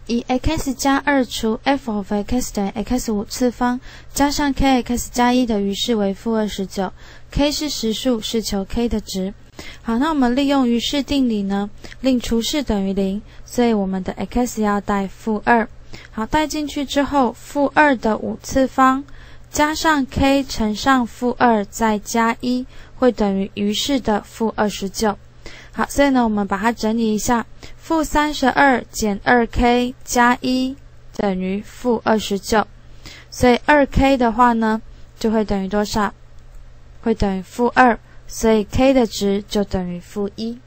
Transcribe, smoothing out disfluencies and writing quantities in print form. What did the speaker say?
以 x 加2除 f of x 等于 x 5次方加上 kx 加1的余式为负29。k 是实数，是求 k 的值。好，那我们利用余式定理呢，令除式等于0，所以我们的 x 要带负2。好，带进去之后，负2的5次方加上 k 乘上负2再加1，会等于余式的负29。好，所以呢，我们把它整理一下，负32减 2k 加1等于负29，所以 2k 的话呢，就会等于多少？会等于负2，所以 k 的值就等于负1。